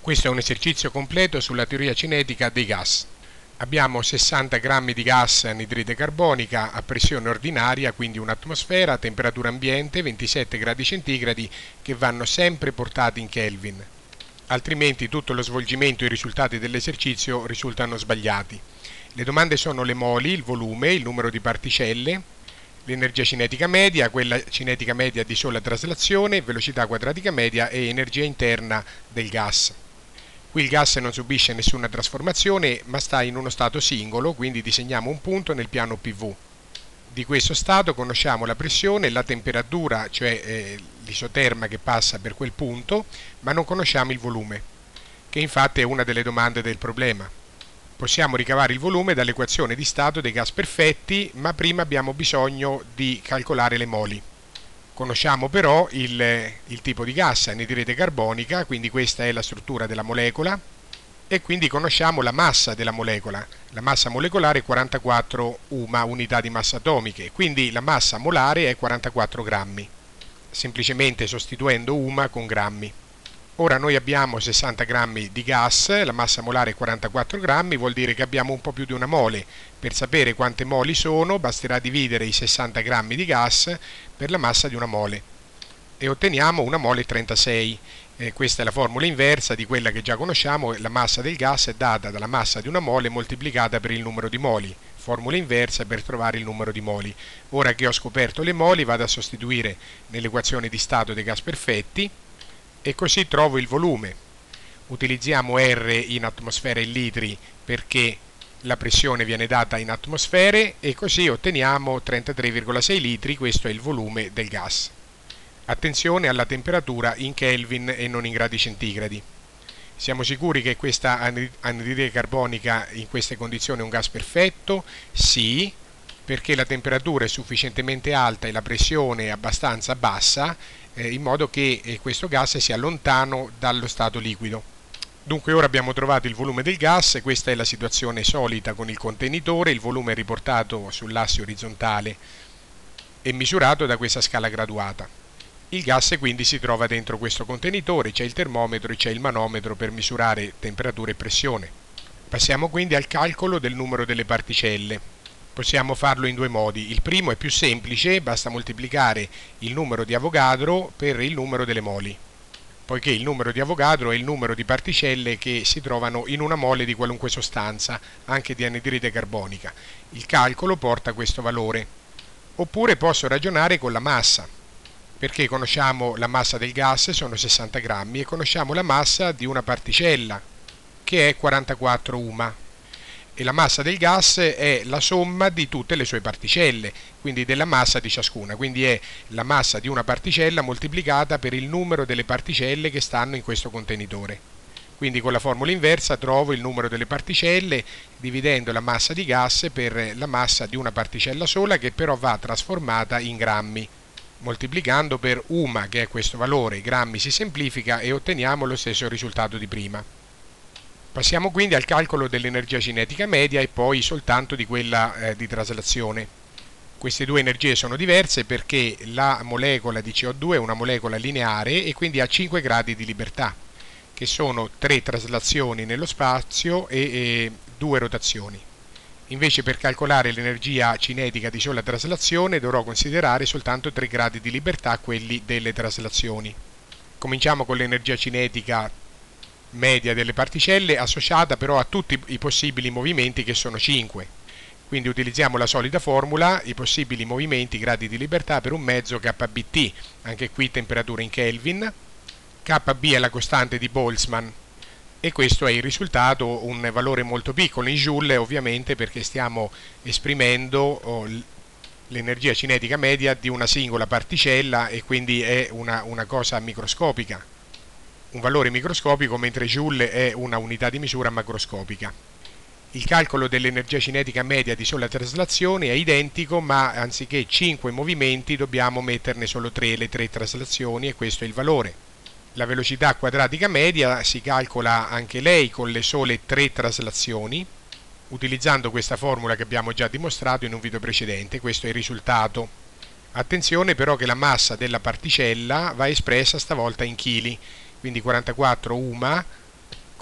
Questo è un esercizio completo sulla teoria cinetica dei gas. Abbiamo 60 grammi di gas anidride carbonica a pressione ordinaria, quindi un'atmosfera, temperatura ambiente 27 gradi centigradi, che vanno sempre portati in Kelvin. Altrimenti tutto lo svolgimento e i risultati dell'esercizio risultano sbagliati. Le domande sono le moli, il volume, il numero di particelle, l'energia cinetica media, quella cinetica media di sola traslazione, velocità quadratica media e energia interna del gas. Qui il gas non subisce nessuna trasformazione, ma sta in uno stato singolo, quindi disegniamo un punto nel piano PV. Di questo stato conosciamo la pressione, la temperatura, cioè l'isoterma che passa per quel punto, ma non conosciamo il volume, che infatti è una delle domande del problema. Possiamo ricavare il volume dall'equazione di stato dei gas perfetti, ma prima abbiamo bisogno di calcolare le moli. Conosciamo però il tipo di gas, anidride carbonica, quindi questa è la struttura della molecola, e quindi conosciamo la massa della molecola. La massa molecolare è 44 UMA, unità di massa atomiche, quindi la massa molare è 44 grammi, semplicemente sostituendo UMA con grammi. Ora noi abbiamo 60 grammi di gas, la massa molare è 44 grammi, vuol dire che abbiamo un po' più di una mole. Per sapere quante moli sono basterà dividere i 60 grammi di gas per la massa di una mole e otteniamo una mole 36. Questa è la formula inversa di quella che già conosciamo, la massa del gas è data dalla massa di una mole moltiplicata per il numero di moli. Formula inversa per trovare il numero di moli. Ora che ho scoperto le moli vado a sostituire nell'equazione di stato dei gas perfetti e così trovo il volume. Utilizziamo R in atmosfere e litri perché la pressione viene data in atmosfere e così otteniamo 33,6 litri, questo è il volume del gas. Attenzione alla temperatura in Kelvin e non in gradi centigradi. Siamo sicuri che questa anidride carbonica in queste condizioni è un gas perfetto? Sì, perché la temperatura è sufficientemente alta e la pressione è abbastanza bassa, in modo che questo gas sia lontano dallo stato liquido. Dunque ora abbiamo trovato il volume del gas, questa è la situazione solita con il contenitore, il volume è riportato sull'asse orizzontale e misurato da questa scala graduata. Il gas quindi si trova dentro questo contenitore, c'è il termometro e c'è il manometro per misurare temperatura e pressione. Passiamo quindi al calcolo del numero delle particelle. Possiamo farlo in due modi. Il primo è più semplice, basta moltiplicare il numero di Avogadro per il numero delle moli, poiché il numero di Avogadro è il numero di particelle che si trovano in una mole di qualunque sostanza, anche di anidride carbonica. Il calcolo porta a questo valore. Oppure posso ragionare con la massa, perché conosciamo la massa del gas, sono 60 grammi, e conosciamo la massa di una particella, che è 44 UMA. E la massa del gas è la somma di tutte le sue particelle, quindi della massa di ciascuna, quindi è la massa di una particella moltiplicata per il numero delle particelle che stanno in questo contenitore. Quindi con la formula inversa trovo il numero delle particelle dividendo la massa di gas per la massa di una particella sola, che però va trasformata in grammi, moltiplicando per UMA, che è questo valore. I grammi si semplifica e otteniamo lo stesso risultato di prima. Passiamo quindi al calcolo dell'energia cinetica media e poi soltanto di quella di traslazione. Queste due energie sono diverse perché la molecola di CO2 è una molecola lineare e quindi ha 5 gradi di libertà, che sono 3 traslazioni nello spazio e 2 rotazioni. Invece per calcolare l'energia cinetica di sola traslazione dovrò considerare soltanto 3 gradi di libertà, quelli delle traslazioni. Cominciamo con l'energia cinetica media delle particelle, associata però a tutti i possibili movimenti, che sono 5. Quindi utilizziamo la solita formula, i possibili movimenti, gradi di libertà per un mezzo kBt, anche qui temperatura in Kelvin. Kb è la costante di Boltzmann e questo è il risultato, un valore molto piccolo in joule, ovviamente perché stiamo esprimendo l'energia cinetica media di una singola particella e quindi è una cosa microscopica, un valore microscopico, mentre joule è una unità di misura macroscopica. Il calcolo dell'energia cinetica media di sola traslazione è identico, ma anziché 5 movimenti dobbiamo metterne solo 3, le 3 traslazioni, e questo è il valore. La velocità quadratica media si calcola anche lei con le sole 3 traslazioni, utilizzando questa formula che abbiamo già dimostrato in un video precedente. Questo è il risultato. Attenzione però che la massa della particella va espressa stavolta in chili, quindi 44 UMA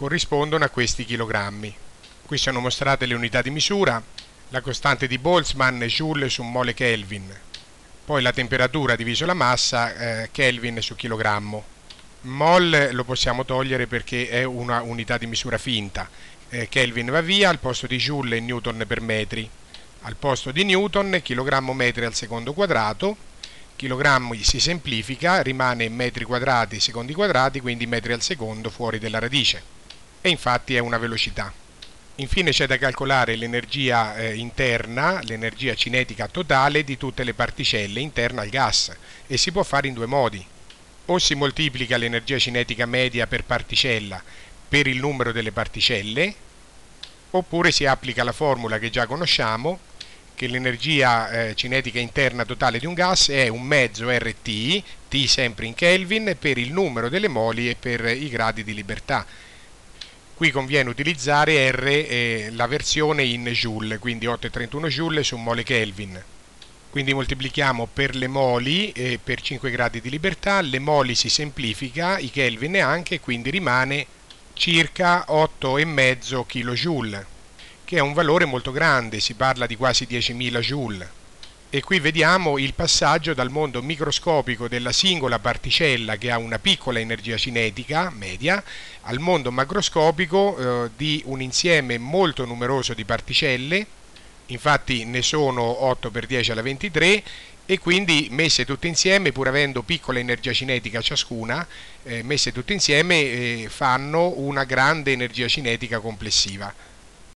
corrispondono a questi chilogrammi. Qui sono mostrate le unità di misura, la costante di Boltzmann Joule su mole Kelvin, poi la temperatura diviso la massa Kelvin su chilogrammo. Mol lo possiamo togliere perché è una unità di misura finta. Kelvin va via, al posto di Joule Newton per metri, al posto di Newton chilogrammo metri al secondo quadrato, chilogrammo si semplifica, rimane metri quadrati secondi quadrati, quindi metri al secondo fuori della radice, e infatti è una velocità. Infine c'è da calcolare l'energia interna, l'energia cinetica totale di tutte le particelle interna al gas, e si può fare in due modi. O si moltiplica l'energia cinetica media per particella per il numero delle particelle, oppure si applica la formula che già conosciamo, che l'energia cinetica interna totale di un gas è un mezzo RT, T sempre in Kelvin, per il numero delle moli e per i gradi di libertà. Qui conviene utilizzare R, la versione in Joule, quindi 8,31 Joule su mole Kelvin. Quindi moltiplichiamo per le moli e per 5 gradi di libertà, le moli si semplifica, i Kelvin anche, quindi rimane circa 8,5 kJ, che è un valore molto grande, si parla di quasi 10.000 Joule. E qui vediamo il passaggio dal mondo microscopico della singola particella che ha una piccola energia cinetica media al mondo macroscopico di un insieme molto numeroso di particelle. Infatti ne sono 8 per 10 alla 23 e quindi messe tutte insieme, pur avendo piccola energia cinetica ciascuna, messe tutte insieme fanno una grande energia cinetica complessiva.